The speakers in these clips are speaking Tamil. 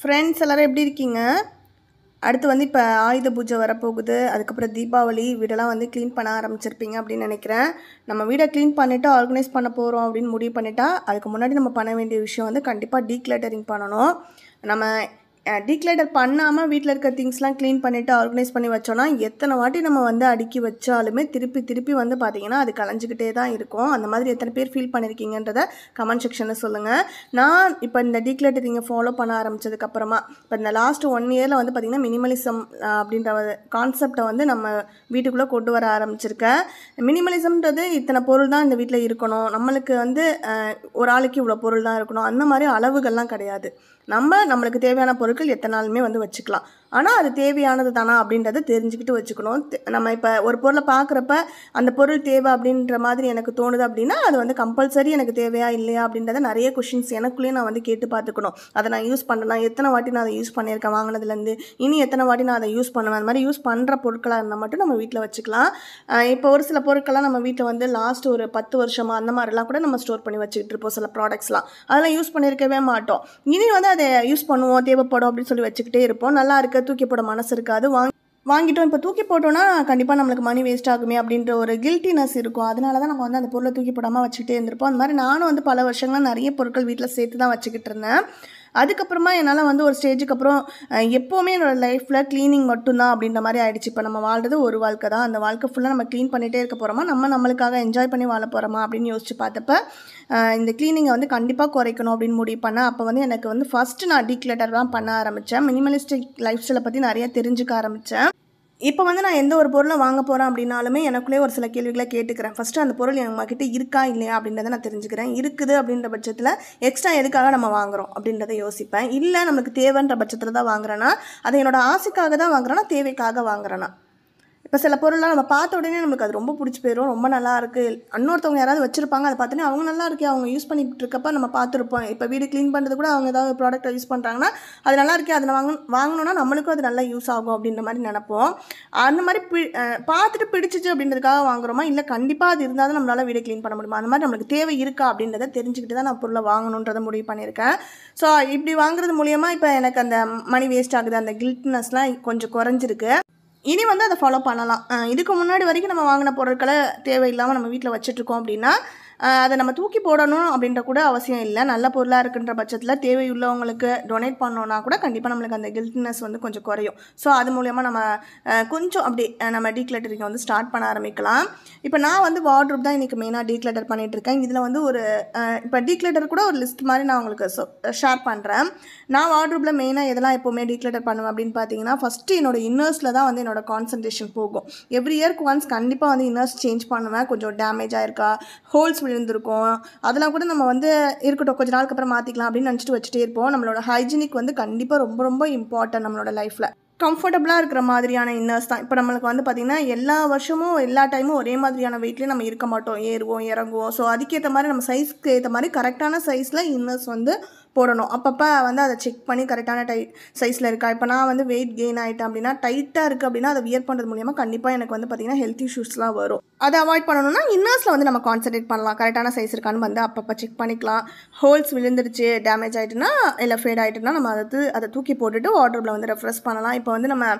ஃப்ரெண்ட்ஸ் எல்லாரும் எப்படி இருக்கீங்க? அடுத்து வந்து இப்போ ஆயுத பூஜை வரப்போகுது. அதுக்கப்புறம் தீபாவளி வீடெல்லாம் வந்து க்ளீன் பண்ண ஆரம்பிச்சிருப்பீங்க அப்படின்னு நினைக்கிறேன். நம்ம வீடை க்ளீன் பண்ணிவிட்டு ஆர்கனைஸ் பண்ண போகிறோம் அப்படின்னு முடிவு பண்ணிட்டா அதுக்கு முன்னாடி நம்ம பண்ண வேண்டிய விஷயம் வந்து கண்டிப்பாக டீக்ளட்டரிங் பண்ணணும். நம்ம டீக்ளட்டர் பண்ணாமல் வீட்டில் இருக்க திங்ஸ்லாம் க்ளீன் பண்ணிவிட்டு ஆர்கனைஸ் பண்ணி வச்சோன்னா எத்தனை வாட்டி நம்ம வந்து அடுக்கி வச்சாலுமே திருப்பி வந்து பார்த்திங்கன்னா அது கலைஞ்சிக்கிட்டே தான் இருக்கும். அந்த மாதிரி எத்தனை பேர் ஃபீல் பண்ணியிருக்கீங்கன்றதை கமெண்ட் செக்ஷனில் சொல்லுங்கள். நான் இப்போ இந்த டீக்ளட்டரிங்கை ஃபாலோ பண்ண ஆரம்பித்ததுக்கப்புறமா இப்போ இந்த லாஸ்ட் 1 இயரில் வந்து பார்த்திங்கன்னா மினிமலிசம் அப்படின்ற கான்செப்டை வந்து நம்ம வீட்டுக்குள்ளே கொண்டு வர ஆரம்பிச்சிருக்கேன். மினிமலிசம்ன்றது இத்தனை பொருள் தான் இந்த வீட்டில் இருக்கணும், நம்மளுக்கு வந்து ஒரு ஆளுக்கு இவ்வளோ பொருள் தான் இருக்கணும், அந்த மாதிரி அளவுகள்லாம் கிடையாது. நம்மளுக்கு தேவையான பொருட்கள் எத்தனை நாளுமே வந்து வச்சுக்கலாம். ஆனால் அது தேவையானது தானா அப்படின்றத தெரிஞ்சுக்கிட்டு வச்சுக்கணும். நம்ம இப்போ ஒரு பொருளை பார்க்குறப்ப அந்த பொருள் தேவை அப்படின்ற மாதிரி எனக்கு தோணுது அப்படின்னா அது வந்து கம்பல்சரி எனக்கு தேவையா இல்லையா அப்படின்றத நிறைய கொஷின்ஸ் எனக்குள்ளேயே நான் வந்து கேட்டு பார்த்துக்கணும். அதை நான் யூஸ் பண்ணலாம், எத்தனை வாட்டி நான் அதை யூஸ் பண்ணியிருக்கேன் வாங்கினதுலேருந்து, இனி எத்தனை வாட்டி நான் அதை யூஸ் பண்ணுவேன், அந்த மாதிரி யூஸ் பண்ணுற பொருட்களாக இருந்தால் மட்டும் நம்ம வீட்டில் வச்சுக்கலாம். இப்போ ஒரு சில பொருட்கள்லாம் நம்ம வீட்டில் வந்து லாஸ்ட் ஒரு 10 வருஷமாக அந்த மாதிரிலாம் கூட நம்ம ஸ்டோர் பண்ணி வச்சுக்கிட்டு இருப்போம். சில ப்ராடக்ட்ஸ்லாம் அதெல்லாம் யூஸ் பண்ணியிருக்கவே மாட்டோம். இனி வந்து அதை யூஸ் பண்ணுவோம், தேவைப்படும் அப்படின்னு சொல்லி வச்சுக்கிட்டே இருப்போம். நல்லா இருக்க தூக்கி போட மனசு இருக்காது. வாங்கிட்டோம் இப்போ தூக்கி போட்டோன்னா கண்டிப்பாக நம்மளுக்கு மணி வேஸ்ட் ஆகுமே அப்படின்ற ஒரு கில்ட்டினஸ் இருக்கும். அதனால தான் நம்ம வந்து அந்த பொருளை தூக்கி போடாமல் வச்சுக்கிட்டே இருந்திருப்போம். அந்த மாதிரி நானும் வந்து பல வருஷங்களாக நிறைய பொருட்கள் வீட்டில் சேர்த்து தான் வச்சுக்கிட்டு இருந்தேன். அதுக்கப்புறமா என்னால் வந்து ஒரு ஸ்டேஜுக்கு அப்புறம் எப்போவுமே என்னோடய லைஃப்பில் க்ளீனிங் மட்டும்தான் அப்படின்ற மாதிரி ஆகிடுச்சு. இப்போ நம்ம வாழ்றது ஒரு வாழ்க்கை தான், அந்த வாழ்க்கை ஃபுல்லாக நம்ம க்ளீன் பண்ணிகிட்டே இருக்க போகிறோமா, நம்மளுக்காக என்ஜாய் பண்ணி வாழ போகிறோமா அப்படின்னு யோசிச்சு பார்த்தப்ப இந்த க்ளீனிங்கை வந்து கண்டிப்பாக குறைக்கணும் அப்படின்னு முடிவு பண்ணேன். அப்போ வந்து எனக்கு வந்து ஃபஸ்ட்டு நான் டீக்ளட்டர் தான் பண்ண ஆரம்பித்தேன். மினிமலிஸ்டிக் லைஃப் ஸ்டைலை பற்றி நிறைய தெரிஞ்சுக்க ஆரம்பித்தேன். இப்போ வந்து நான் எந்த ஒரு பொருளை வாங்க போகிறேன் அப்படின்னாலுமே எனக்குள்ளே ஒரு சில கேள்விகளை கேட்டுக்கிறேன். ஃபஸ்ட்டு அந்த பொருள் நம்மக்கிட்ட இருக்கா இல்லையா அப்படின்றத நான் தெரிஞ்சுக்கிறேன். இருக்குது அப்படின்ற பட்சத்தில் எக்ஸ்ட்ரா எதுக்காக நம்ம வாங்குகிறோம் அப்படின்றத யோசிப்பேன். இல்லை நம்மளுக்கு தேவைன்ற பட்சத்தில் தான் வாங்குறேன்னா அதை என்னோடய ஆசைக்காக தான் வாங்குறேன்னா தேவைக்காக வாங்குறேன்னா. இப்போ சில பொருள்லாம் நம்ம பார்த்த உடனே நமக்கு அது ரொம்ப பிடிச்சி போயிடும், ரொம்ப நல்லா இருக்குது. இன்னொருத்தவங்க யாராவது வச்சுருப்பாங்க, அதை பார்த்தோன்னே அவங்க நல்லா இருக்கே, அவங்க யூஸ் பண்ணிகிட்டு இருக்கப்போ நம்ம பார்த்துருப்போம். இப்போ வீடு க்ளீன் பண்ணுறது கூட அவங்க ஏதாவது ப்ராடக்ட்டை யூஸ் பண்ணுறாங்கன்னா அது நல்லா இருக்கே, அதை வாங்கணுன்னா நம்மளுக்கும் அது நல்லா யூஸ் ஆகும் அப்படின்ற மாதிரி நினைப்போம். அந்த மாதிரி பார்த்துட்டு பிடிச்சிச்சு அப்படின்றதுக்காக வாங்குறோமா, இல்லை கண்டிப்பாக அது இருந்தால் தான் நம்மளால் வீடு க்ளீன் பண்ண முடியுமா, அந்த மாதிரி நம்மளுக்கு தேவை இருக்கா அப்படின்றத தெரிஞ்சுக்கிட்டு தான் நான் பொருளை வாங்கணுன்றதை முடிவு பண்ணியிருக்கேன். ஸோ இப்படி வாங்குறது மூலிமா இப்போ எனக்கு அந்த மணி வேஸ்ட் ஆகுது, அந்த கில்ட்னஸ்லாம் கொஞ்சம் குறைஞ்சிருக்கு. இனி வந்து அதை ஃபாலோ பண்ணலாம். இதுக்கு முன்னாடி வரைக்கும் நம்ம வாங்கின பொருட்களை தேவையில்லாமல் நம்ம வீட்டில் வச்சுட்ருக்கோம் அப்படின்னா அதை நம்ம தூக்கி போடணும் அப்படின்ற கூட அவசியம் இல்லை. நல்ல பொருளாக இருக்குன்ற பட்சத்தில் தேவையுள்ளவங்களுக்கு டொனேட் பண்ணோன்னா கூட கண்டிப்பாக நம்மளுக்கு அந்த கில்ட்னஸ் வந்து கொஞ்சம் குறையும். ஸோ அது மூலயமா நம்ம கொஞ்சம் அப்படி நம்ம டீக்ளட்டரிங்கை வந்து ஸ்டார்ட் பண்ண ஆரம்பிக்கலாம். இப்போ நான் வந்து வார்ட்ரோப் தான் இன்றைக்கி மெயினாக டீக்ளட்டர் பண்ணிகிட்ருக்கேன். இதில் வந்து ஒரு இப்போ டீக்ளட்டர் கூட ஒரு லிஸ்ட் மாதிரி நான் உங்களுக்கு ஷேர் பண்ணுறேன். நான் வார்ட்ரோப்பில் மெயினாக எதெல்லாம் எப்போவுமே டீக்ளட்டர் பண்ணுவேன் அப்படின்னு பார்த்தீங்கன்னா, ஃபஸ்ட்டு என்னோடய இன்னர்ஸில் தான் வந்து என்னோடய கான்சன்ட்ரேஷன் போகும். எவ்ரி இயர்க்கு ஒன்ஸ் கண்டிப்பாக வந்து இன்னர்ஸ் சேஞ்ச் பண்ணுவேன். கொஞ்சம் டேமேஜ் ஆகிருக்கா, ஹோல்ஸ் விழுந்திருக்கும், அதெல்லாம் கூட நம்ம வந்து இருக்கட்டும் கொஞ்சம் நாளுக்கு அப்புறம் மாற்றிக்கலாம் அப்படின்னு நினச்சிட்டு வச்சுட்டே இருப்போம். நம்மளோட ஹைஜீனிக் வந்து கண்டிப்பாக ரொம்ப ரொம்ப இம்பார்ட்டன்ட் நம்மளோட லைஃப்பில். கம்ஃபர்டபுளாக இருக்கிற மாதிரியான இன்னர்ஸ் தான். இப்போ நம்மளுக்கு வந்து பார்த்திங்கன்னா எல்லா வருஷமும் எல்லா டைமும் ஒரே மாதிரியான வெயிட்லேயும் நம்ம இருக்க மாட்டோம், ஏறுவோம் இறங்குவோம். ஸோ அதுக்கேற்ற மாதிரி நம்ம சைஸ்க்கு ஏற்ற மாதிரி கரெக்டான சைஸில் இன்னர்ஸ் வந்து போடணும். அப்பப்போ வந்து அதை செக் பண்ணி கரெக்டான சைஸில் இருக்கா. இப்போ நான் வந்து வெயிட் கெயின் ஆகிட்டேன் அப்படின்னா, டைட்டாக இருக்குது அப்படின்னா அதை வியர் பண்ணுறது மூலிமா கண்டிப்பாக எனக்கு வந்து பார்த்திங்கன்னா ஹெல்த் இஷ்யூஸ்லாம் வரும். அதை அவாய்ட் பண்ணணும்னா இன்னர்ஸில் வந்து நம்ம கான்சன்ட்ரேட் பண்ணலாம். கரெக்டான சைஸ் இருக்கான்னு வந்து அப்பப்போ செக் பண்ணிக்கலாம். ஹோல்ஸ் விழுந்துருச்சு, டேமேஜ் ஆகிட்டுனா இல்லை ஃபேட் ஆகிட்டுனா நம்ம அதை தூக்கி போட்டுட்டு வார்ட்ரோப்பில் வந்து ரெஃப்ரெஷ் பண்ணலாம். இப்போ வந்து நம்ம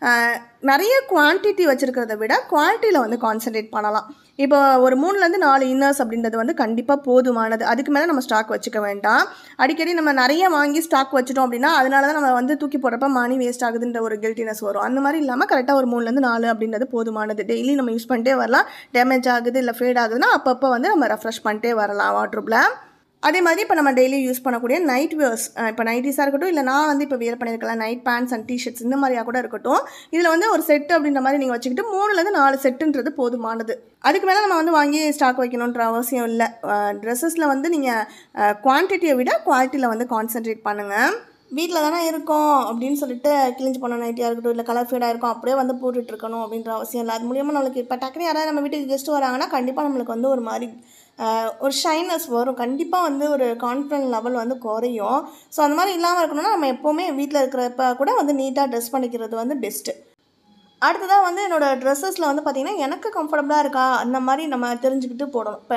நிறைய குவான்டிட்டி வச்சுருக்கிறத விட குவாலிட்டியில் வந்து கான்சன்ட்ரேட் பண்ணலாம். இப்போ ஒரு 3-4 இன்னர்ஸ் அப்படின்றது வந்து கண்டிப்பாக போதுமானது. அதுக்கு மேலே நம்ம ஸ்டாக் வச்சுக்க வேண்டாம். அடிக்கடி நம்ம நிறைய வாங்கி ஸ்டாக் வச்சுட்டோம் அப்படின்னா அதனால தான் நம்ம வந்து தூக்கி போடுறப்ப மணி வேஸ்ட் ஆகுதுன்ற ஒரு கில்ட்டினஸ் வரும். அந்த மாதிரி இல்லாமல் கரெக்டாக ஒரு 3-4 அப்படின்றது போதுமானது. டெய்லி நம்ம யூஸ் பண்ணிட்டே வரலாம். டேமேஜ் ஆகுது இல்லை ஃபேட் ஆகுதுன்னா அப்பப்போ வந்து நம்ம ரெஃப்ரெஷ் பண்ணிட்டே வரலாம் வார்ட்ரோப்பில். அதே மாதிரி இப்போ நம்ம டெய்லி யூஸ் பண்ணக்கூடிய நைட் வியர்ஸ், இப்போ நைட்டிஸாக இருக்கட்டும், இல்லை நான் வந்து இப்போ வியர் பண்ணியிருக்கலாம் நைட் பேண்ட்ஸ் அண்ட் டிஷர்ட்ஸ் இந்த மாதிரியாக கூட இருக்கட்டும், இதில் வந்து ஒரு செட்டு அப்படின்ற மாதிரி நீங்கள் வச்சுக்கிட்டு 3-4 செட்டுன்றது போதுமானது. அதுக்கு மேலே நம்ம வந்து வாங்கி ஸ்டாக் வைக்கணுன்ற அவசியம் இல்லை. ட்ரெஸ்ஸஸில் வந்து நீங்கள் குவான்டிட்டியை விட குவாலிட்டியில் வந்து கான்சன்ட்ரேட் பண்ணுங்கள். வீட்டில் தானே இருக்கோம் அப்படின்னு சொல்லிட்டு கிழிஞ்சு போன நைட்டியாக இருக்கட்டும் இல்லை கலர் ஃபேடாக இருக்கும் அப்படியே வந்து போட்டுட்ருக்கணும் அப்படின்ற அவசியம் இல்லை. அது மூலியமாக நம்மளுக்கு இப்போ டக்குனு யாராவது நம்ம வீட்டுக்கு கெஸ்ட்டு வராங்கன்னா கண்டிப்பாக நம்மளுக்கு வந்து ஒரு மாதிரி ஒரு ஷைனஸ் வரும். கண்டிப்பாக வந்து ஒரு கான்ஃபிடன்ட் லெவல் வந்து குறையும். ஸோ அந்த மாதிரி இல்லாமல் இருக்கணும்னா நம்ம எப்போவுமே வீட்டில் இருக்கிறப்ப கூட வந்து நீட்டாக ட்ரெஸ் பண்ணிக்கிறது வந்து பெஸ்ட்டு. அடுத்ததாக வந்து என்னோடய ட்ரெஸ்ஸஸில் வந்து பார்த்திங்கன்னா எனக்கு கம்ஃபர்டபுளாக இருக்கா அந்த மாதிரி நம்ம தெரிஞ்சுக்கிட்டு போடணும். இப்போ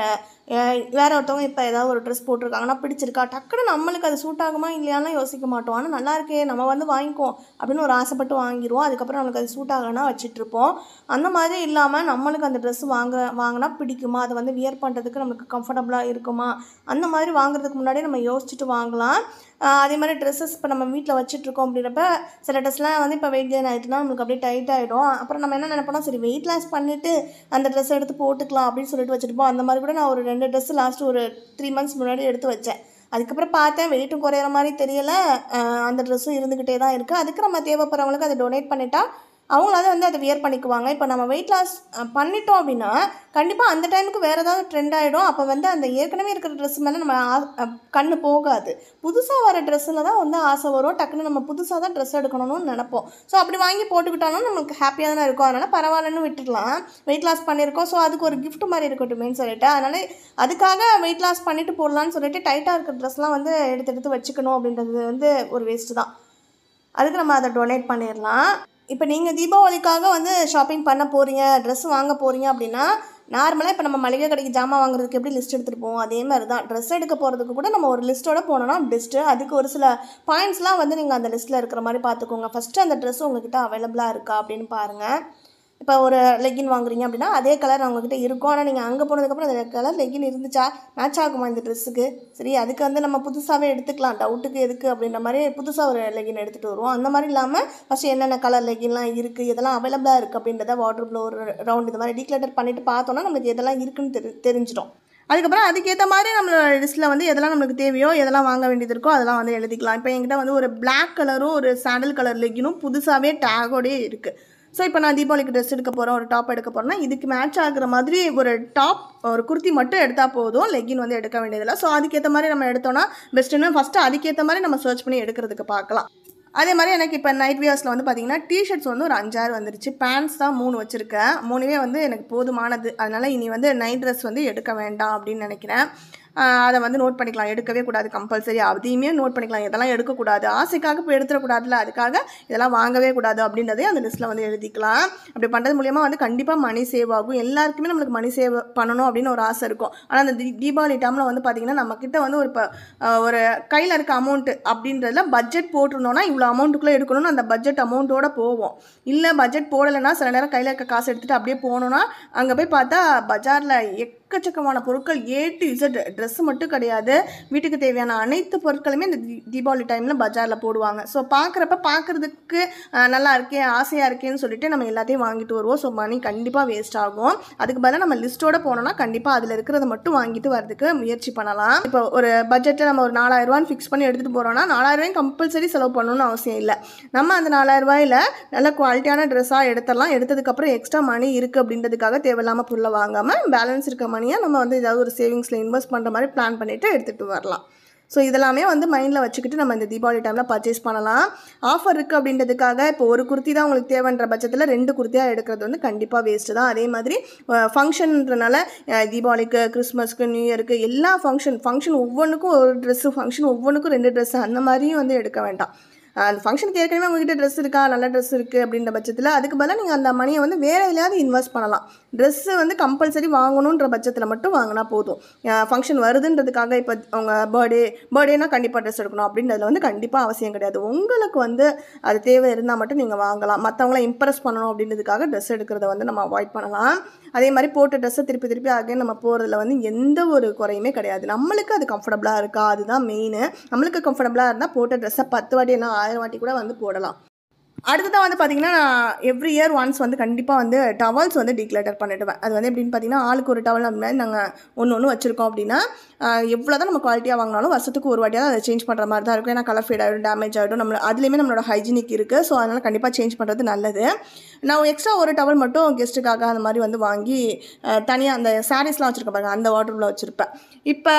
வேறு ஒருத்தவங்க இப்போ ஏதாவது ஒரு ட்ரெஸ் போட்டிருக்காங்கன்னா பிடிச்சிருக்கா, டக்குன்னு நம்மளுக்கு அது சூட் ஆகுமா இல்லையானா யோசிக்க மாட்டோம். ஆனால் நல்லா இருக்கே நம்ம வந்து வாங்கிக்குவோம் அப்படின்னு ஒரு ஆசைப்பட்டு வாங்கிடுவோம். அதுக்கப்புறம் நம்மளுக்கு அது சூட் ஆகலைன்னா வச்சிட்ருப்போம். அந்த மாதிரி இல்லாமல் நம்மளுக்கு அந்த ட்ரெஸ் வாங்கினா பிடிக்குமா, அதை வந்து வியர் பண்ணுறதுக்கு நம்மளுக்கு கம்ஃபர்டபுளாக இருக்குமா, அந்த மாதிரி வாங்குறதுக்கு முன்னாடி நம்ம யோசிச்சுட்டு வாங்கலாம். அதே மாதிரி ட்ரெஸ்ஸஸ் இப்போ நம்ம வீட்டில் வச்சுட்ருக்கோம் அப்படின்றப்ப சில ட்ரெஸ்லாம் வந்து இப்போ வெயிட் கெயின் ஆகிட்டுனா நம்மளுக்கு அப்படியே டைட் ஆகிடும். அப்புறம் நம்ம என்ன நினைப்போம்னா, சரி வெயிட் லாஸ் பண்ணிவிட்டு அந்த ட்ரெஸ் எடுத்து போட்டுக்கலாம் அப்படின்னு சொல்லிட்டு வச்சுருப்போம். அந்த மாதிரி கூட நான் ஒரு 2 ட்ரெஸ்ஸு லாஸ்ட்டு ஒரு 3 மந்த்ஸ் முன்னாடி எடுத்து வச்சேன். அதுக்கப்புறம் பார்த்தேன் வெயிட்டும் குறையிற மாதிரி தெரியலை, அந்த ட்ரெஸ்ஸும் இருந்துக்கிட்டே தான் இருக்குது. அதுக்கு நம்ம தேவைப்படுறவங்களுக்கு அதை டொனேட் பண்ணிட்டா அவங்களாவது வந்து அதை வியர் பண்ணிக்குவாங்க. இப்போ நம்ம வெயிட் லாஸ் பண்ணிட்டோம் அப்படின்னா கண்டிப்பாக அந்த டைமுக்கு வேறு ஏதாவது ட்ரெண்ட் ஆகிடும். அப்போ வந்து அந்த ஏற்கனவே இருக்கிற ட்ரெஸ் மேலே நம்ம கண்ணு போகாது. புதுசாக வர ட்ரெஸ்ஸில் தான் வந்து ஆசை வரும். டக்குன்னு நம்ம புதுசாக தான் ட்ரெஸ் எடுக்கணும்னு நினைப்போம். ஸோ அப்படி வாங்கி போட்டுக்கிட்டாலும் நம்மளுக்கு ஹாப்பியாக தானே இருக்கும். அதனால் பரவாயில்லன்னு விட்டுடலாம். வெயிட் லாஸ் பண்ணியிருக்கோம், ஸோ அதுக்கு ஒரு கிஃப்ட் மாதிரி இருக்கட்டுமேன்னு சொல்லிட்டு, அதனால் அதுக்காக வெயிட் லாஸ் பண்ணிவிட்டு போடலான்னு சொல்லிட்டு டைட்டாக இருக்கிற ட்ரெஸ்லாம் வந்து எடுத்து வச்சுக்கணும் அப்படின்றது வந்து ஒரு வேஸ்ட்டு தான். அதுக்கு நம்ம அதை டொனேட் பண்ணிடலாம். இப்போ நீங்கள் தீபாவளிக்காக வந்து ஷாப்பிங் பண்ண போகிறீங்க, ட்ரெஸ் வாங்க போகிறீங்க அப்படின்னா நார்மலாக இப்போ நம்ம மளிகை கடைக்கு ஜாமான் வாங்குறதுக்கு எப்படி லிஸ்ட் எடுத்துகிட்டு போவோம், அதே மாதிரி தான் ட்ரெஸ் எடுக்க போகிறதுக்கு கூட நம்ம ஒரு லிஸ்ட்டோட போனோம்னா பெஸ்ட்டு. அதுக்கு ஒரு சில பாயிண்ட்ஸ்லாம் வந்து நீங்கள் அந்த லிஸ்ட்டில் இருக்கிற மாதிரி பார்த்துக்கோங்க. ஃபஸ்ட்டு அந்த ட்ரெஸ் உங்கள்கிட்ட அவைலபிளாக இருக்கா அப்படின்னு பாருங்கள். இப்போ ஒரு லெகின் வாங்குறீங்க அப்படின்னா அதே கலர் அவங்கக்கிட்ட இருக்கும். ஆனால் நீங்கள் அங்கே போனதுக்கப்புறம் அந்த கலர் லெகின் இருந்துச்சா, மேட்ச் ஆகுமா இந்த ட்ரெஸ்ஸுக்கு, சரி அதுக்கு வந்து நம்ம புதுசாகவே எடுத்துக்கலாம், டவுட்டுக்கு எதுக்கு அப்படின்ற மாதிரி புதுசாக ஒரு லெகின் எடுத்துகிட்டு வருவோம். அந்த மாதிரி இல்லாமல் ஃபஸ்ட்டு என்னென்ன கலர் லெகின்லாம் இருக்குது, எதெல்லாம் அவைலபிளாக இருக்குது அப்படின்றத வாட்ரோப்பில் ஒரு ரவுண்ட் இந்த மாதிரி டீக்ளட்டர் பண்ணிவிட்டு பார்த்தோன்னா நம்மளுக்கு எதெல்லாம் இருக்குன்னு தெரிஞ்சிடும். அதுக்கப்புறம் அதுக்கேற்ற மாதிரி நம்மளோட லிஸ்ட்டில் வந்து எதெல்லாம் நம்மளுக்கு தேவையோ, எதெல்லாம் வாங்க வேண்டியது இருக்கோ அதெல்லாம் வந்து எழுதிக்கலாம். இப்போ என்கிட்ட வந்து ஒரு பிளாக் கலரும் ஒரு சாண்டல் கலர் லெகினும் புதுசாகவே டேகோடே இருக்குது. ஸோ இப்போ நான் தீபாவளிக்கு ட்ரெஸ் எடுக்க போகிறேன், ஒரு டாப் எடுக்க போகிறேன்னா இதுக்கு மேட்ச் ஆகுற மாதிரி ஒரு டாப் ஒரு குர்த்தி மட்டும் எடுத்தால் போதும், லெகின் வந்து எடுக்க வேண்டியதில்லை. ஸோ அதுக்கேற்ற மாதிரி நம்ம எடுத்தோன்னா பெஸ்ட்டுன்னு ஃபஸ்ட்டு அதுக்கேற்ற மாதிரி நம்ம சர்ச் பண்ணி எடுக்கிறதுக்கு பார்க்கலாம். அதே மாதிரி எனக்கு இப்போ நைட் வியர்ஸில் வந்து பார்த்திங்கன்னா டிஷர்ட்ஸ் வந்து ஒரு 5-6 வந்துருச்சு. பேண்ட்ஸ் தான் 3 வச்சுருக்கேன். 3மே வந்து எனக்கு போதுமானது. அதனால் இனி வந்து நைட் ட்ரெஸ் வந்து எடுக்க வேண்டாம் அப்படின்னு நினைக்கிறேன். அதை வந்து நோட் பண்ணிக்கலாம், எடுக்கவே கூடாது கம்பல்சரி. அதையுமே நோட் பண்ணிக்கலாம், இதெல்லாம் எடுக்கக்கூடாது, ஆசைக்காக இப்போ எடுத்துடக்கூடாதுல, அதுக்காக இதெல்லாம் வாங்கவே கூடாது அப்படின்றதே அந்த லிஸ்ட்டில் வந்து எழுதிக்கலாம். அப்படி பண்ணுறது மூலிமா வந்து கண்டிப்பாக மணி சேவ் ஆகும். எல்லாருக்குமே நம்மளுக்கு மணி சேவ் பண்ணணும் அப்படின்னு ஒரு ஆசை இருக்கும். ஆனால் அந்த தீபாவளி டைமில் வந்து பார்த்திங்கன்னா நம்மக்கிட்ட வந்து ஒரு கையில் இருக்க அமௌண்ட்டு அப்படின்றதுல பட்ஜெட் போட்டிருந்தோன்னா இவ்வளோ அமௌண்ட்டுக்குள்ளே எடுக்கணும்னு அந்த பட்ஜெட் அமௌண்ட்டோடு போவோம். இல்லை பட்ஜெட் போடலைன்னா சில நேரம் கையில் இருக்க காசு எடுத்துகிட்டு அப்படியே போனோன்னா அங்கே போய் பார்த்தா பஜாரில் எக்கச்சக்கமான பொருட்கள் A to Z, ட்ரெஸ்ஸு மட்டும் கிடையாது, வீட்டுக்கு தேவையான அனைத்து பொருட்களுமே இந்த தீபாவளி டைமில் பஜாரில் போடுவாங்க. ஸோ பார்க்குறதுக்கு நல்லா இருக்கே, ஆசையாக இருக்கேன்னு சொல்லிட்டு நம்ம எல்லாத்தையும் வாங்கிட்டு வருவோம். ஸோ மணி கண்டிப்பாக வேஸ்ட் ஆகும். அதுக்கு பதிலாக நம்ம லிஸ்ட்டோட போனோம்னா கண்டிப்பாக அதில் இருக்கிறத மட்டும் வாங்கிட்டு வரதுக்கு முயற்சி பண்ணலாம். இப்போ ஒரு பட்ஜெட்டில் நம்ம ஒரு 4000 ரூபான்னு ஃபிக்ஸ் பண்ணி எடுத்துகிட்டு போகிறோம்னா 4000 ரூபாயும் கம்பல்சரி செலவு பண்ணணும்னு அவசியம் இல்லை. நம்ம அந்த 4000 ரூபாயில் நல்ல குவாலிட்டியான ட்ரெஸ்ஸாக எடுத்துடலாம். எடுத்ததுக்கப்புறம் எக்ஸ்ட்ரா மணி இருக்குது அப்படின்றதுக்காக தேவையில்லாமல் பொருளை வாங்காமல் பேலன்ஸ் இருக்க மணியை நம்ம வந்து ஏதாவது ஒரு சேவிங்ஸில் இன்வெஸ்ட் பண்ணுற மாதிரி பிளான் பண்ணிவிட்டு எடுத்துகிட்டு வரலாம். ஸோ இதெல்லாமே வந்து மைண்டில் வச்சுக்கிட்டு நம்ம இந்த தீபாவளி டைமில் பர்ச்சேஸ் பண்ணலாம். ஆஃபர் இருக்குது அப்படின்றதுக்காக இப்போ ஒரு குர்த்தி தான் உங்களுக்கு தேவைன்ற பட்சத்தில் 2 குர்த்தியாக எடுக்கிறது வந்து கண்டிப்பாக வேஸ்ட்டு தான். அதே மாதிரி ஃபங்க்ஷன்றனால தீபாவளிக்கு, கிறிஸ்மஸ்க்கு, நியூ இயருக்கு எல்லா ஃபங்க்ஷன் ஒவ்வொன்றுக்கும் ஒரு ட்ரெஸ்ஸு, ஃபங்க்ஷன் ஒவ்வொன்றுக்கும் 2 ட்ரெஸ்ஸு, அந்த மாதிரியும் வந்து எடுக்க வேண்டாம். அந்த ஃபங்க்ஷனுக்கு ஏற்கனவே உங்கள்கிட்ட ட்ரெஸ் இருக்கா, நல்ல ட்ரெஸ் இருக்குது அப்படின்ற பட்சத்தில் அதுக்கு பதிலாக நீங்கள் அந்த மணியை வந்து வேறு எதுலையாவது இன்வெஸ்ட் பண்ணலாம். ட்ரெஸ்ஸு வந்து கம்பல்சரி வாங்கணுன்ற பட்சத்தில் மட்டும் வாங்கினா போதும். ஃபங்க்ஷன் வருதுன்றதுக்காக இப்போ உங்கள் பர்த்டேனா கண்டிப்பாக ட்ரெஸ் எடுக்கணும் அப்படின்றதுல வந்து கண்டிப்பாக அவசியம் கிடையாது. உங்களுக்கு வந்து அது தேவை இருந்தால் மட்டும் நீங்கள் வாங்கலாம். மற்றவங்கள இம்ப்ரெஸ் பண்ணணும் அப்படின்றதுக்காக ட்ரெஸ் எடுக்கிறத வந்து நம்ம அவாய்ட் பண்ணலாம். அதே மாதிரி போட்ட ட்ரெஸ்ஸை திருப்பி அகைன் நம்ம போகிறதுல வந்து எந்த ஒரு குறையுமே கிடையாது. நம்மளுக்கு அது கம்ஃபர்டபுளாக இருக்கா, அதுதான் மெயின். நம்மளுக்கு கம்ஃபர்டபுளாக இருந்தால் போட்ட ட்ரெஸ்ஸை 10 வாட்டி என்ன 1000 வாட்டி கூட வந்து போடலாம். அடுத்ததாக வந்து பார்த்திங்கன்னா நான் எவ்ரி இயர் ஒன்ஸ் வந்து கண்டிப்பாக வந்து டவல்ஸ் வந்து டீக்ளட்டர் பண்ணிவிடுவேன். அது வந்து எப்படின்னு பார்த்தீங்கன்னா ஆளுக்கு ஒரு டவல் அந்த மாதிரி நாங்கள் ஒன்று வச்சுருக்கோம் அப்படின்னா எவ்வளோ தான் நம்ம குவாலிட்டியாக வாங்கினாலும் வருஷத்துக்கு ஒரு வாட்டியாக அதை சேஞ்ச் பண்ணுற மாதிரி தான் இருக்கும். ஏன்னா கலர் ஃபேட் ஆகிடும், டேமேஜ் ஆகிடும். அதுலேயுமே நம்மளோட ஹைஜீனிக் இருக்குது. ஸோ அதனால் கண்டிப்பாக சேஞ்ச் பண்ணுறது நல்லது. நான் எக்ஸ்ட்ரா ஒரு டவல் மட்டும் கெஸ்ட்டுக்காக அந்த மாதிரி வந்து வாங்கி தனியாக அந்த சாரீஸ்லாம் வச்சுருக்கேன் பாருங்கள், அந்த வாட்டரில் வச்சுருப்பேன். இப்போ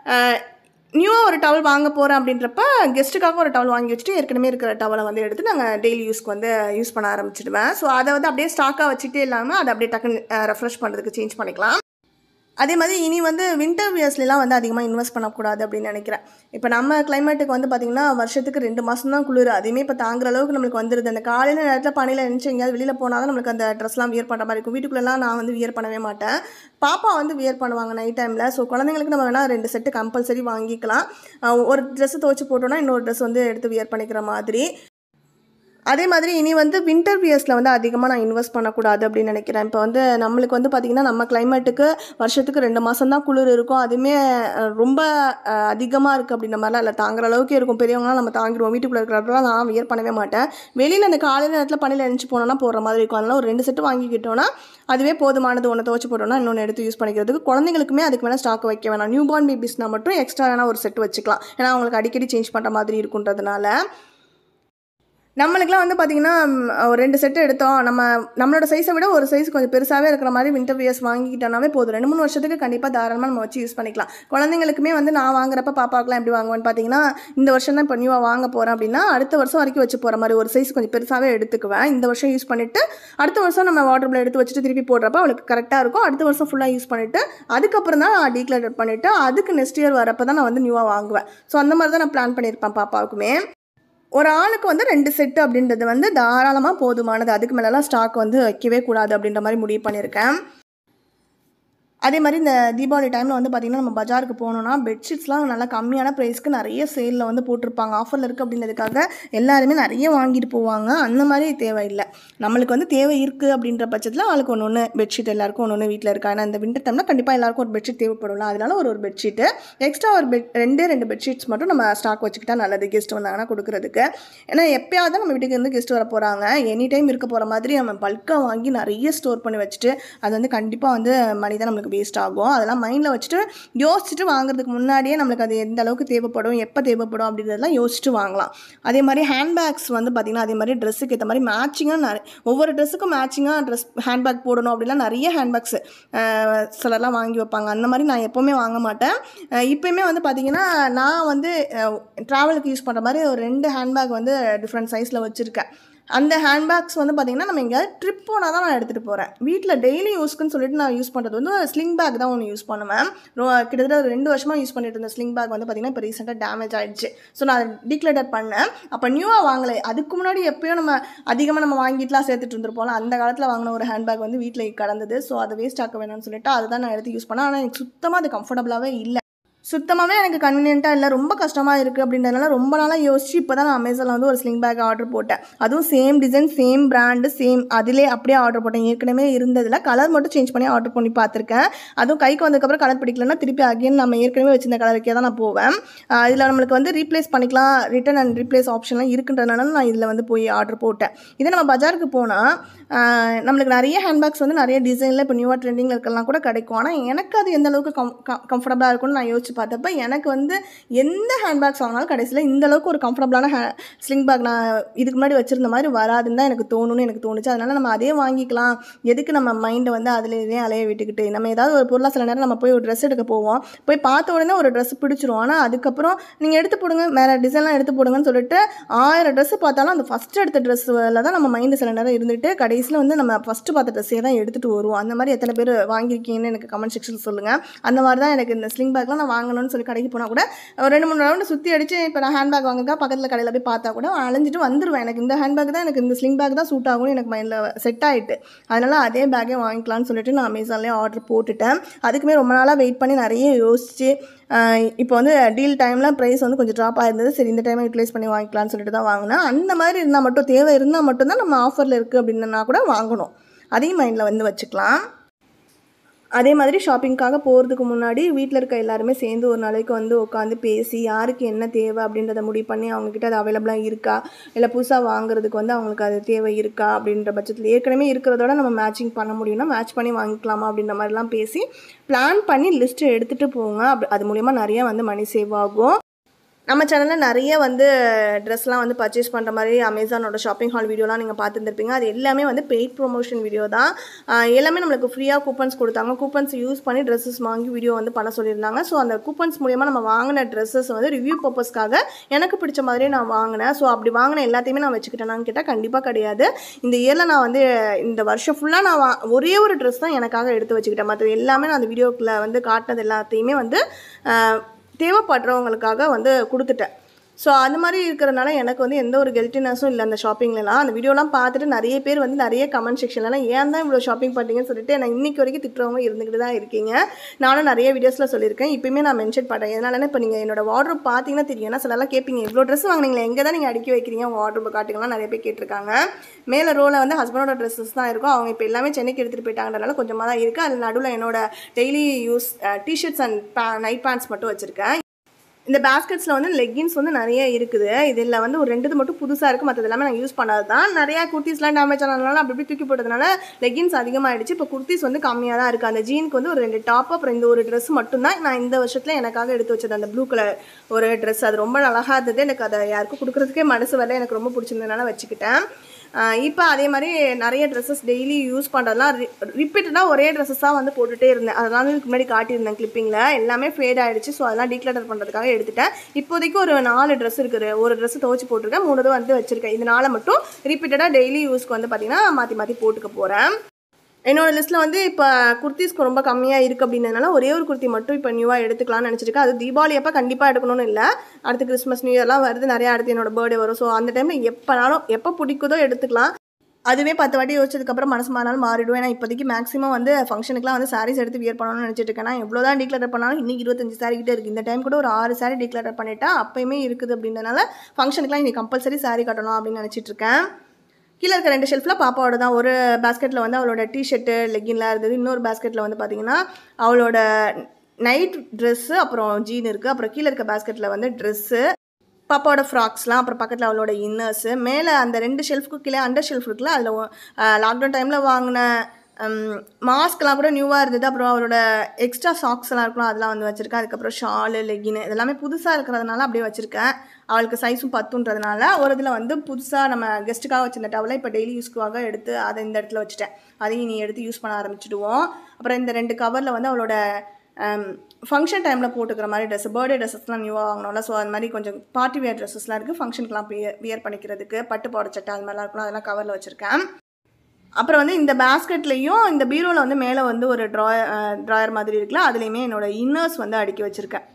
நியூவாக ஒரு டவல் வாங்க போகிறேன் அப்படின்றப்ப கெஸ்ட்டுக்காக ஒரு டவல் வாங்கி வச்சுட்டு ஏற்கனவே இருக்கிற டவலை வந்து எடுத்து நாங்கள் டெய்லி யூஸ்க்கு வந்து யூஸ் பண்ண ஆரம்பிச்சிடுவேன். ஸோ அதை வந்து அப்படியே ஸ்டாக்காக வச்சுட்டே இல்லாமல் அதை அப்படியே டக்குன்னு ரெஃப்ரெஷ் பண்ணுறதுக்கு சேஞ்ச் பண்ணிக்கலாம். அதே மாதிரி இனி வந்து வின்டர் வியர்ஸ்லாம் வந்து அதிகமாக இன்வெஸ்ட் பண்ணக்கூடாது அப்படின்னு நினைக்கிறேன். இப்போ நம்ம கிளைமேட்டுக்கு வந்து பார்த்திங்கன்னா வருஷத்துக்கு 2 மாதம் தான் குளிர். அதுவுமே இப்போ தாங்குற அளவுக்கு நம்மளுக்கு வந்துடுது. அந்த காலையில் நேரத்தில் பனியில் எழுந்துச்சு எங்கேயாவது வெளியில் போனால் தான் நம்மளுக்கு அந்த ட்ரெஸ்லாம் வியர் பண்ணுற மாதிரி இருக்கும். வீட்டுக்குள்ளெல்லாம் நான் வந்து வியர் பண்ணவே மாட்டேன். பாப்பா வந்து வியர் பண்ணுவாங்க நைட் டைமில். ஸோ குழந்தைங்களுக்கு நம்ம வேணால் 2 செட்டு கம்பல்சரி வாங்கிக்கலாம். ஒரு ட்ரெஸ்ஸு துவச்சி போட்டோன்னா இன்னொரு ட்ரெஸ் வந்து எடுத்து வியர் பண்ணிக்கிற மாதிரி. அதே மாதிரி இனி வந்து வின்டர் வியர்ஸில் வந்து அதிகமாக நான் இன்வெஸ்ட் பண்ணக்கூடாது அப்படின்னு நினைக்கிறேன். இப்போ வந்து நம்மளுக்கு வந்து பார்த்திங்கன்னா நம்ம கிளைமேட்டுக்கு வருஷத்துக்கு 2 மாதம் தான் குளிர் இருக்கும். அதுவுமே ரொம்ப அதிகமாக இருக்குது அப்படின்ற மாதிரிலாம் இல்லை, தாங்குற அளவுக்கு இருக்கும். பெரியவங்களாம் நம்ம தாங்கிடுவோம். வீட்டுக்குள்ளே இருக்கிறப்பலாம் நான் வியர் பண்ணவே மாட்டேன். வெளியில் அந்த காலையில் நேரத்தில் பனியில் எழுந்துச்சு போனோன்னா போடுற மாதிரி இருக்கும். அதனால் ஒரு 2 செட்டு வாங்கிக்கிட்டோன்னா அதுவே போதுமானது. ஒன்று துவச்சி போட்டோன்னா இன்னொன்று எடுத்து யூஸ் பண்ணிக்கிறதுக்கு. குழந்தைங்களுக்குமே அதுக்கு வேணால் ஸ்டாக் வைக்க வேணாம். நியூ பார்ன் பேபிஸ்னால் மட்டும் எக்ஸ்ட்ரா வேணால் ஒரு செட் வச்சுக்கலாம். ஏன்னா அவங்களுக்கு அடிக்கடி சேஞ்ச் பண்ணுற மாதிரி இருக்குன்றதுனால. நம்மளுக்குலாம் வந்து பார்த்திங்கன்னா ஒரு 2 செட்டு எடுத்தோம், நம்மளோட சைஸை விட ஒரு சைஸ் கொஞ்சம் பெருசாகவே இருக்கிற மாதிரி வின்டர் வியர்ஸ் வாங்கிக்கிட்டோம்னாவே போதும். 2-3 வருஷத்துக்கு கண்டிப்பாக தாராளமாக நம்ம வச்சு யூஸ் பண்ணிக்கலாம். குழந்தைங்களுக்குமே வந்து நான் வாங்குறப்ப பாப்பாவுக்குலாம் எப்படி வாங்குவேன்னு பார்த்தீங்கன்னா, இந்த வருஷம் தான் இப்போ நியூவாக வாங்க போகிறேன் அப்படின்னா அடுத்த வருஷம் வரைக்கும் வச்சு போகிற மாதிரி ஒரு சைஸ் கொஞ்சம் பெருசாகவே எடுத்துக்குவேன். இந்த வருஷம் யூஸ் பண்ணிவிட்டு அடுத்த வருஷம் நம்ம வாட்டர் எடுத்து வச்சுட்டு திருப்பி போடுறப்ப அவளுக்கு கரெக்டாக இருக்கும். அடுத்த வருஷம் ஃபுல்லாக யூஸ் பண்ணிவிட்டு அதுக்கப்புறம் தான் நான் டீக்ளட்டர் பண்ணிவிட்டு அதுக்கு நெக்ஸ்ட் இயர் வரப்போ தான் நான் வந்து நியூவாக வாங்குவேன். ஸோ அந்த மாதிரி தான் நான் பிளான் பண்ணியிருப்பேன் பாப்பாவுக்குமே. ஒரு ஆளுக்கு வந்து 2 செட்டு அப்படின்றது வந்து தாராளமாக போதுமானது. அதுக்கு மேலெலாம் ஸ்டாக் வந்து வைக்கவே கூடாது அப்படின்ற மாதிரி முடிவு பண்ணியிருக்கேன். அதே மாதிரி இந்த தீபாவளி டைமில் வந்து பார்த்திங்கன்னா நம்ம பஜாருக்கு போனோன்னா பெட்ஷீட்ஸ்லாம் நல்லா கம்மியான ப்ரைஸ்க்கு நிறைய சேலில் வந்து போட்டிருப்பாங்க. ஆஃபரில் இருக்குது அப்படின்றதுக்காக எல்லாருமே நிறைய வாங்கிட்டு போவாங்க. அந்த மாதிரி தேவையில்லை. நம்மளுக்கு வந்து தேவை இருக்குது அப்படின்ற பட்சத்தில் ஆளுக்கு ஒன்று பெட்ஷீட் எல்லாருக்கும் ஒன்று வீட்டில் இருக்கா. ஏன்னா இந்த வின்டர் டைமில் கண்டிப்பாக எல்லாருக்கும் ஒரு பெட்ஷீட் தேவைப்படும்ல. அதனால ஒரு பெட்ஷீட்டு எக்ஸ்ட்ரா ஒரு ரெண்டு பெட்ஷீட்ஸ் மட்டும் நம்ம ஸ்டாக் வச்சுக்கிட்டா நல்லது, கெஸ்ட் வந்தாங்கன்னா கொடுக்குறதுக்கு. ஏன்னா எப்போயாவது நம்ம வீட்டுக்கு வந்து கெஸ்ட் வர போகிறாங்க, எனி டைம் இருக்க போகிற மாதிரி நம்ம பல்காக வாங்கி நிறைய ஸ்டோர் பண்ணி வச்சுட்டு அது வந்து கண்டிப்பாக வந்து மணி தான் நம்மளுக்கு வேஸ்ட் ஆகும். அதெல்லாம் மைண்டில் வச்சுட்டு யோசிச்சுட்டு வாங்குறதுக்கு முன்னாடியே நம்மளுக்கு அது எந்த அளவுக்கு தேவைப்படும், எப்போ தேவைப்படும் அப்படின்றதெல்லாம் யோசிச்சுட்டு வாங்கலாம். அதே மாதிரி ஹேண்ட்பேக்ஸ் வந்து பார்த்திங்கன்னா அதே மாதிரி ட்ரெஸ்ஸுக்கு ஏற்ற மாதிரி மேட்சிங்காக ஒவ்வொரு ட்ரெஸ்ஸுக்கும் மேட்சிங்காக ட்ரெஸ் ஹேண்ட்பேக் போடணும் அப்படிலாம் நிறைய ஹேண்ட்பேக்ஸ் சிலர்லாம் வாங்கி வைப்பாங்க. அந்த மாதிரி நான் எப்போவுமே வாங்க மாட்டேன். இப்போயுமே வந்து பார்த்திங்கன்னா நான் வந்து ட்ராவலுக்கு யூஸ் பண்ணுற மாதிரி ஒரு 2 ஹேண்ட்பேக் வந்து டிஃப்ரெண்ட் சைஸில் வச்சுருக்கேன். அந்த ஹேண்ட்பேக்ஸ் வந்து பார்த்திங்கன்னா நம்ம எங்கேயாவது ட்ரிப் போனால் தான் நான் எடுத்துகிட்டு போகிறேன். வீட்டில் டெய்லி யூஸ்க்குன்னு சொல்லிட்டு நான் யூஸ் பண்ணுறது வந்து ஸ்லிங் பேக் தான் ஒன்று யூஸ் பண்ணுவேன். கிட்டத்தட்ட ஒரு 2 வருஷமாக யூஸ் பண்ணிட்டு இருந்த ஸ்லிங் பேக் வந்து பார்த்திங்கன்னா இப்போ ரீசெண்டாக டேமேஜ் ஆகிடுச்சு. ஸோ நான் டீக்ளட்டர் பண்ணேன். அப்போ நியூவாக வாங்கலை, அதுக்கு முன்னாடி எப்போயும் நம்ம அதிகமாக நம்ம வாங்கிட்டுலாம் சேர்த்துட்டு இருந்துருப்போம்ல, அந்த காலத்தில் வாங்கின ஒரு ஹேண்ட்பேக் வந்து வீட்டில் கடந்தது. ஸோ அதை வேஸ்ட் ஆக்க வேணாம்னு சொல்லிட்டு அதை தான் நான் எடுத்து யூஸ் பண்ணேன். ஆனால் எனக்கு சுத்தமாக அது கம்ஃபர்டபுளாகவே இல்லை, சுத்தமாகவே எனக்கு கன்வீனியண்ட்டாக இல்லை, ரொம்ப கஷ்டமாக இருக்குது. அப்படின்றதுனால ரொம்ப நாளாக யோசிச்சு இப்போ தான் நான் அமேசானில் வந்து ஒரு ஸ்லிங் பேக் ஆர்டர் போட்டேன். அதுவும் same design, same brand, same அதிலே அப்படியே ஆர்டர் போட்டேன். ஏற்கனவே இருந்ததில் கலர் மட்டும் சேஞ்ச் பண்ணி ஆர்டர் பண்ணி பார்த்துருக்கேன். அதுவும் கைக்கு வந்ததுக்கப்புறம் கலர் பிடிக்கலன்னா திருப்பி அகைன் நம்ம ஏற்கனவே வச்சிருந்த கலருக்கே தான் நான் போவேன். இதில் நம்மளுக்கு வந்து ரீப்ளேஸ் பண்ணிக்கலாம், ரிட்டன் அண்ட் ரீப்ளேஸ் ஆப்ஷன்லாம் இருக்குன்றதுனால நான் இதில் வந்து போய் ஆர்டர் போட்டேன். இதே நம்ம பஜாருக்கு போனால் நம்மளுக்கு நிறைய ஹேண்ட்பேக்ஸ் வந்து நிறைய டிசைனில் இப்போ நியூவாக ட்ரெண்டிங்கில் இருக்கலாம் கூட கிடைக்கும். ஆனால் எனக்கு அது எந்த அளவுக்கு கம்ஃபர்டபுளாக இருக்கும்னு நான் யோசிச்சு பார்த்தப்ப எனக்கு வந்து எந்த ஹேண்ட்பேக்ஸ் வாங்கினாலும் கடைசியில் இந்த அளவுக்கு ஒரு கம்ஃபர்டபுளான ஸ்லிங் பேக் நான் இதுக்கு முன்னாடி வச்சுருந்த மாதிரி வராதுன்னு தான் எனக்கு தோணுச்சு. அதனால் நம்ம அதே வாங்கிக்கலாம், எதுக்கு நம்ம மைண்டை வந்து அதிலேயே அலைய விட்டுக்கிட்டு. நம்ம ஏதாவது ஒரு பொருளாக சில நேரம் நம்ம போய் ஒரு ட்ரெஸ் எடுக்க போவோம், போய் பார்த்த உடனே ஒரு ட்ரெஸ் பிடிச்சிரும். ஆனால் அதுக்கப்புறம் நீங்கள் எடுத்து போடுங்க, வேறு டிசைன்லாம் எடுத்து போடுங்கன்னு சொல்லிட்டு 1000 ட்ரெஸ்ஸு பார்த்தாலும் அந்த ஃபஸ்ட்டு எடுத்த ட்ரெஸ்ஸில் தான் நம்ம மைண்டு சில நேரம் இருந்துட்டு கடைசியில் வந்து நம்ம ஃபஸ்ட்டு பார்த்த ட்ரெஸ்ஸே தான் எடுத்துகிட்டு வருவோம். அந்த மாதிரி எத்தனை பேர் வாங்கியிருக்கீங்கன்னு எனக்கு கமெண்ட் செக்ஷனில் சொல்லுங்கள். அந்த மாதிரி தான் எனக்கு இந்த ஸ்லிங் பேக்லாம் நான் வாங்கணும்னு சொல்லி கடைக்கு போனால் கூட ஒரு 2-3 ரவுண்டு சுற்றி அடித்து இப்போ நான் ஹேண்ட்பேக் வாங்கிக்கா பக்கத்தில் கடையில் போய் பார்த்தா கூட அலைஞ்சிட்டு வந்துடுவேன். எனக்கு இந்த ஹேண்ட்பேக் தான், எனக்கு இந்த ஸ்லிங் பேக் தான் சூட் ஆகும்னு எனக்கு மைண்டில் செட் ஆகிட்டு, அதனால் அதே பேக்கே வாங்கிக்கலான்னு சொல்லிட்டு நான் அமேசான்லேயே ஆர்டர் போட்டுட்டேன். அதுக்குமே ரொம்ப நாளாக வெயிட் பண்ணி நிறைய யோசிச்சு இப்போ வந்து டீல் டைமில் ப்ரைஸ் வந்து கொஞ்சம் ட்ராப் ஆகிருந்தது. சரி இந்த டைமை யூட்டிலைஸ் பண்ணி வாங்கிக்கலான்னு சொல்லிட்டு தான் வாங்கினேன். அந்த மாதிரி இருந்தால் மட்டும், தேவை இருந்தால் மட்டும்தான் நம்ம ஆஃபரில் இருக்குது அப்படின்னா கூட வாங்கணும், அதையும் மைண்டில் வந்து வச்சுக்கலாம். அதே மாதிரி ஷாப்பிங்காக போகிறதுக்கு முன்னாடி வீட்டில் இருக்க எல்லாருமே சேர்ந்து ஒரு நாளைக்கு வந்து உட்காந்து பேசி யாருக்கு என்ன தேவை அப்படின்றத முடிவு பண்ணி அவங்கக்கிட்ட அது அவைலபிளாக இருக்கா, இல்லை புதுசாக வாங்குறதுக்கு வந்து அவங்களுக்கு அது தேவை இருக்கா அப்படின்ற பட்சத்தில் ஏற்கனவே இருக்கிறதோட நம்ம மேட்சிங் பண்ண முடியும்னா மேட்ச் பண்ணி வாங்கிக்கலாமா அப்படின்ற மாதிரிலாம் பேசி பிளான் பண்ணி லிஸ்ட்டு எடுத்துகிட்டு போங்க. அது மூலிமா நிறையா வந்து மணி சேவ் ஆகும். நம்ம சேனலில் நிறைய வந்து ட்ரெஸ்லாம் வந்து பர்ச்சேஸ் பண்ணுற மாதிரி அமேசானோட ஷாப்பிங் ஹால் வீடியோலாம் நீங்கள் பார்த்துருந்துருப்பீங்க. அது எல்லாமே வந்து பெய்ட் ப்ரொமோஷன் வீடியோ தான். எல்லாமே நம்மளுக்கு ஃப்ரீயாக கூப்பன்ஸ் கொடுத்தாங்க. கூப்பன்ஸ் யூஸ் பண்ணி ட்ரெஸ்ஸஸ் வாங்கி வீடியோ வந்து பண்ண சொல்லியிருந்தாங்க. ஸோ அந்த கூப்பன்ஸ் மூலிமா நம்ம வாங்கின ட்ரெஸ்ஸஸ் வந்து ரிவ்யூ பர்பஸ்க்காக எனக்கு பிடிச்ச மாதிரியே நான் வாங்கினேன். ஸோ அப்படி வாங்கின எல்லாத்தையுமே நான் வச்சுக்கிட்டேனான்னு கேட்டால் கண்டிப்பாக கிடையாது. இந்த இயரில் நான் வந்து இந்த வருஷம் ஃபுல்லாக நான் ஒரே ஒரு ட்ரெஸ் தான் எனக்காக எடுத்து வச்சுக்கிட்டேன். மற்ற எல்லாமே நான் அந்த வீடியோக்குள்ளே வந்து காட்டினது எல்லாத்தையுமே வந்து தேவைப்படுறவங்களுக்காக வந்து கொடுத்துட்டேன். ஸோ அந்த மாதிரி இருக்கிறதுனால எனக்கு வந்து எந்த ஒரு கில்ட்டினஸும் இல்லை அந்த ஷாப்பிங்லலாம். அந்த வீடியோலாம் பார்த்துட்டு நிறைய பேர் வந்து நிறைய கமெண்ட் செக்ஷன்லாம் ஏன் தான் இவ்வளோ ஷாப்பிங் பண்ணுறீங்கன்னு சொல்லிட்டு நான் இன்றைக்கி வரைக்கும் திட்டுறவங்க இருந்துக்கிட்டு தான் இருக்கீங்க. நானும் நிறைய வீடியோஸில் சொல்லியிருக்கேன். இப்போயுமே நான் மென்ஷன் பண்ணுறேன். எதனால இப்போ நீங்கள் என்னோட வார்ட்ரோப் பார்த்தீங்கன்னா தெரியும். ஏன்னா சிலலாம் கேட்பீங்க, இவ்வளோ ட்ரெஸ் வாங்கினீங்களா, எங்கே தான் நீங்கள் அடுக்கி வைக்கிறீங்க உங்கள் வார்ட்ரோப்பை காட்டுங்கலாம் நிறைய பேர் கேட்டிருக்காங்க. மேலே ரோவில் வந்து ஹஸ்பண்டோட ட்ரெஸ்ஸஸ் தான் இருக்கும். அவங்க இப்போ எல்லாமே சென்னைக்கு எடுத்துகிட்டு போயிட்டாங்கன்றனால கொஞ்சமாக தான் இருக்குது. அதில் நடுவில் என்னோட daily use t-shirts and night pants மட்டும் வச்சுருக்கேன். இந்த பேஸ்கெட்ஸில் வந்து லெகின்ஸ் வந்து நிறைய இருக்குது. இதில் வந்து ஒரு 2 மட்டும் புதுசாக இருக்குது. மற்றது எல்லாமே நான் யூஸ் பண்ணது தான். நிறையா குர்த்திஸ்லாம் டேமேஜ் ஆனதுனால அப்படி தூக்கி போட்டதுனால லெகின்ஸ் அதிகமாகிடுச்சு. இப்போ குர்த்திஸ் வந்து கம்மியாக தான் இருக்குது. அந்த ஜீனுக்கு வந்து ஒரு 2 டாப் அப்புறம் இந்த ஒரு ட்ரெஸ் மட்டும்தான் நான் இந்த வருஷத்தில் எனக்காக எடுத்து வச்சது. அந்த ப்ளூ கலர் ஒரு ட்ரெஸ், அது ரொம்ப அழகாக இருந்தது. எனக்கு அதை யாருக்கும் கொடுக்குறதுக்கே மனசு வரல. எனக்கு ரொம்ப பிடிச்சிருந்ததுனால வச்சுக்கிட்டேன். இப்போ அதே மாதிரி நிறைய ட்ரெஸ்ஸஸ் டெய்லி யூஸ் பண்ணுறதுலாம் ரிப்பீட்டடாக ஒரே ட்ரெஸ்ஸஸாக வந்து போட்டுகிட்டே இருந்தேன். அதெல்லாம் இதுக்கு முன்னாடி காட்டியிருந்தேன் கிளிப்பிங்கில். எல்லாமே ஃபேட் ஆகிடுச்சு. ஸோ அதெல்லாம் டீக்ளட்டர் பண்ணுறதுக்காக எடுத்துட்டேன். இப்போதைக்கு ஒரு 4 ட்ரெஸ் இருக்குது. ஒரு ட்ரெஸ் துவச்சி போட்டிருக்கேன், 3 வந்து வச்சுருக்கேன். இதனால மட்டும் ரிப்பீட்டடாக டெய்லி யூஸ்க்கு வந்து பார்த்திங்கன்னா மாற்றி மாற்றி போட்டுக்க போகிறேன். என்னோட லிஸ்ட்டில் வந்து இப்போ குர்த்திஸ்க்கு ரொம்ப கம்மியாக இருக்குது அப்படின்றதுனால ஒரே ஒரு குர்த்தி மட்டும் இப்போ நியூவாக எடுத்துக்கலாம்னு நினச்சிருக்கேன். அது தீபாவளி அப்போ கண்டிப்பாக எடுக்கணும்னு இல்லை. அடுத்து கிறிஸ்மஸ் நியூ இயர்லாம் வருது, நிறையா அடுத்து என்னோட பர்த்டே வரும். ஸோ அந்த டைமில் எப்போ பிடிக்குதோ எடுத்துக்கலாம். அதுவே 10 வாட்டி யோசிச்சதுக்கப்புறம் மனசு மாறினாலும் மாறிடுவேன். ஏன்னா இப்போதைக்கு மேக்ஸிமம் வந்து ஃபங்க்ஷனுக்குலாம் வந்து சாரீஸ் எடுத்து வியர் பண்ணணும்னு நினச்சிட்டு இருக்கேன். நான் எவ்வளோ தான் டீக்ளட்டர் பண்ணாலும் இன்றைக்கி 25 சாரீ கிட்டே இருக்குது. இந்த டைம் கூட ஒரு 6 சாரீ டீக்ளட்டர் பண்ணிட்டா அப்போயுமே இருக்குது. அப்படின்றனால ஃபங்க்ஷனுக்குலாம் இன்றைக்கி கம்பல்சரி சாரீ கட்டணும் அப்படின்னு நினச்சிட்டு இருக்கேன். கீழே இருக்க 2 ஷெல்ஃபில் பாப்பாவோட தான். ஒரு பேஸ்கெட்டில் வந்து அவளோட டிஷர்ட்டு லெகின்லாம் இருந்தது. இன்னொரு பேஸ்கெட்டில் வந்து பார்த்திங்கன்னா அவளோட நைட் ட்ரெஸ்ஸு அப்புறம் ஜீன் இருக்குது. அப்புறம் கீழே இருக்க பேஸ்கெட்டில் வந்து ட்ரெஸ்ஸு, பாப்பாவோட ஃப்ராக்ஸ்லாம், அப்புறம் பக்கத்தில் அவளோட இன்னர்ஸு. மேலே அந்த 2 ஷெல்ஃபுக்கு கீழே அண்டர் ஷெல்ஃப் இருக்குல்ல, அதில் லாக்டவுன் டைமில் வாங்கின மாஸ்க்லாம் கூட நியூவாக இருந்தது. அப்புறம் அவரோட எக்ஸ்ட்ரா சாக்ஸ் எல்லாம் இருக்கலாம், அதெல்லாம் வந்து வச்சுருக்கேன். அதுக்கப்புறம் ஷாலு லெகின் இதெல்லாமே புதுசாக இருக்கிறதுனால அப்படியே வச்சுருக்கேன். அவளுக்கு சைஸும் பத்துன்றதுனால ஒரு இதில் வந்து புதுசாக நம்ம கெஸ்ட்டுக்காக வச்சுருந்த டவலை இப்போ டெய்லி யூஸ்க்காக எடுத்து அதை இந்த இடத்துல வச்சுட்டேன். அதையும் நீ எடுத்து யூஸ் பண்ண ஆரம்பிச்சிடுவோம். அப்புறம் இந்த 2 கவரில் வந்து அவளோட ஃபங்க்ஷன் டைமில் போட்டுக்கிற மாதிரி ட்ரெஸ், பர்த்டே ட்ரெஸ்ஸஸ்லாம் நியூவாக வாங்கினோம்ல. ஸோ அது மாதிரி கொஞ்சம் பார்ட்டி வேர் ட்ரெஸ்ஸஸ்லாம் இருக்குது. ஃபங்க்ஷனுக்குலாம் வியர் பண்ணிக்கிறதுக்கு பட்டு பாவாடை சட்டை அது மாதிரிலாம் இருக்கணும். அதெல்லாம் கவரில் வச்சுருக்கேன். அப்புறம் வந்து இந்த பேஸ்கெட்லேயும் இந்த பீரோவில் வந்து மேலே வந்து ஒரு ட்ராயர் மாதிரி இருக்குல்ல, அதுலேயுமே என்னோடய இன்னர்ஸ் வந்து அடுக்கி வச்சுருக்கேன்.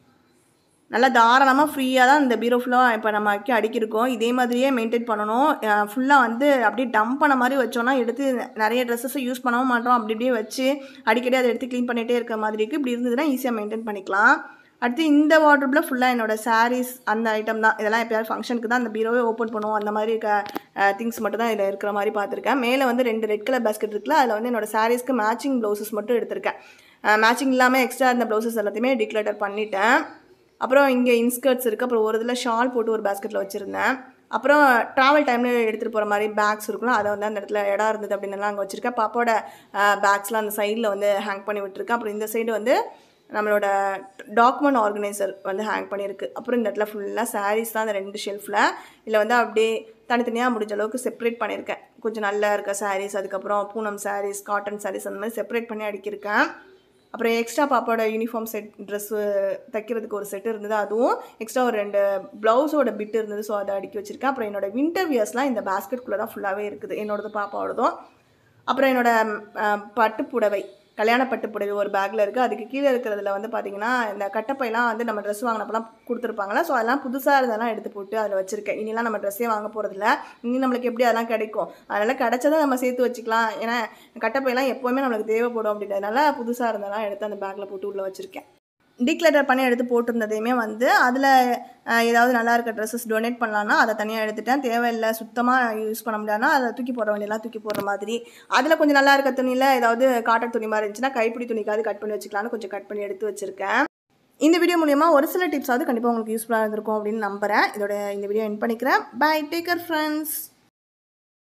நல்லா தாராளமாக ஃப்ரீயாக தான் இந்த பீரோ ஃபுல்லாக இப்போ நம்ம அடுக்கியிருக்கோம். இதே மாதிரியே மெயின்டைன் பண்ணணும். ஃபுல்லாக வந்து அப்படியே டம்ப் பண்ண மாதிரி வச்சோன்னா எடுத்து நிறைய ட்ரெஸ்ஸஸை யூஸ் பண்ணவும் மாட்டோம். அப்படி இப்படியே வச்சு அடிக்கடி அதை எடுத்து க்ளீன் பண்ணிகிட்டே இருக்கிற மாதிரி இருக்குது. இப்படி இருந்ததுன்னா ஈஸியாக மெயின்டைன் பண்ணிக்கலாம். அடுத்து இந்த வார்ட்ரோப்பில் ஃபுல்லாக என்னோடய சாரீஸ் அந்த ஐட்டம் தான். இதெல்லாம் எப்போயாவது ஃபங்க்ஷனுக்கு தான் அந்த பீரோவே ஓப்பன் பண்ணுவோம். அந்த மாதிரி திங்ஸ் மட்டும் தான் இதில் இருக்கிற மாதிரி பார்த்துருக்கேன். மேலே வந்து 2 ரெட் கலர் பேஸ்கெட் இருக்குல்ல, அதில் வந்து என்னோடய சாரீஸ்க்கு மேட்சிங் ப்ளவுசஸ் மட்டும் எடுத்திருக்கேன். மேட்சிங் இல்லாமல் எக்ஸ்ட்ரா இருந்த ப்ளவுசஸ் எல்லாத்தையுமே டிக்ளட்டர் பண்ணிட்டேன். அப்புறம் இங்கே இன்ஸ்கர்ட்ஸ் இருக்குது. அப்புறம் ஒரு இதில் ஷால் போட்டு ஒரு பேஸ்கெட்டில் வச்சுருந்தேன். அப்புறம் ட்ராவல் டைமில் எடுத்துகிட்டு போகிற மாதிரி பேக்ஸ் இருக்குல்ல, அதை வந்து அந்த இடத்துல இடம் இருந்தது அப்படின்னுலாம் அங்கே வச்சுருக்கேன். பாப்பாவோட பேக்ஸ்லாம் அந்த சைடில் வந்து ஹேங் பண்ணி விட்டுருக்கேன். அப்புறம் இந்த சைடு வந்து நம்மளோட டாக்குமெண்ட் ஆர்கனைசர் வந்து ஹேங் பண்ணியிருக்கு. அப்புறம் இந்த இடத்துல ஃபுல்லாக சாரீஸ் தான் அந்த 2 ஷெல்ஃபில். இதில் வந்து அப்படியே தனித்தனியாக முடிஞ்ச அளவுக்கு செப்பரேட் பண்ணியிருக்கேன். கொஞ்சம் நல்லா இருக்க சாரீஸ், அதுக்கப்புறம் பூனம் சாரீஸ், காட்டன் சாரீஸ் அந்த மாதிரி செப்பரேட் பண்ணி அடுக்கியிருக்கேன். அப்புறம் எக்ஸ்ட்ரா பாப்பாவோட யூனிஃபார்ம் செட் ட்ரெஸ்ஸு தைக்கிறதுக்கு ஒரு செட் இருந்தது. அதுவும் எக்ஸ்ட்ரா ஒரு 2 ப்ளவுஸோட பிட் இருந்தது. ஸோ அதை அடுக்கி வச்சுருக்கேன். அப்புறம் என்னோடய வின்டர் வியர்ஸ்லாம் இந்த பேஸ்கெட்குள்ளே தான் ஃபுல்லாகவே இருக்குது. என்னோடது பாப்பாவோடதும். அப்புறம் என்னோடய பட்டு புடவை, கல்யாண பட்டு புடவை ஒரு பேக்கில் இருக்குது. அதுக்கு கீழே இருக்கிறதுல வந்து பார்த்திங்கன்னா இந்த கட்டப்பைலாம் வந்து நம்ம ட்ரெஸ் வாங்கினப்பெல்லாம் கொடுத்துருப்பாங்களா. ஸோ அதெல்லாம் புதுசாக இருந்ததெல்லாம் எடுத்து போட்டு அதில் வச்சுருக்கேன். இனிலாம் நம்ம ட்ரெஸ்ஸே வாங்க போகிறதில்ல. இனி நம்மளுக்கு எப்படி அதெல்லாம் கிடைக்கும், அதனால் கிடச்சதை நம்ம சேர்த்து வச்சுக்கலாம். ஏன்னா கட்டப்பைலாம் எப்போவுமே நம்மளுக்கு தேவைப்படும் அப்படின்றதுனால புதுசாக இருந்ததெல்லாம் எடுத்து அந்த பேக்கில் போட்டு உள்ளே வச்சுருக்கேன். டிக்ளட்டர் பண்ணி எடுத்து போட்டிருந்ததையுமே வந்து அதில் ஏதாவது நல்லா இருக்க ட்ரெஸ்ஸஸ் டொனேட் பண்ணலான்னா அதை தனியாக எடுத்துட்டேன். தேவையில்லை சுத்தமாக யூஸ் பண்ண முடியாதுன்னா அதை தூக்கி போட வேண்டியெல்லாம் தூக்கி போடுற மாதிரி. அதில் கொஞ்சம் நல்லா இருக்க துணியில் ஏதாவது காட்டன் துணி மாதிரி இருந்துச்சுன்னா கைப்பிடி துணிக்காவது கட் பண்ணி வச்சுக்கலான்னு கொஞ்சம் கட் பண்ணி எடுத்து வச்சுருக்கேன். இந்த வீடியோ மூலிமா ஒரு சில டிப்ஸாவது கண்டிப்பாக உங்களுக்கு யூஸ்ஃபுல்லாக இருந்திருக்கும் அப்படின்னு நம்புகிறேன். இந்த வீடியோ எண்ட் பண்ணிக்கிறேன். Bye, take care friends.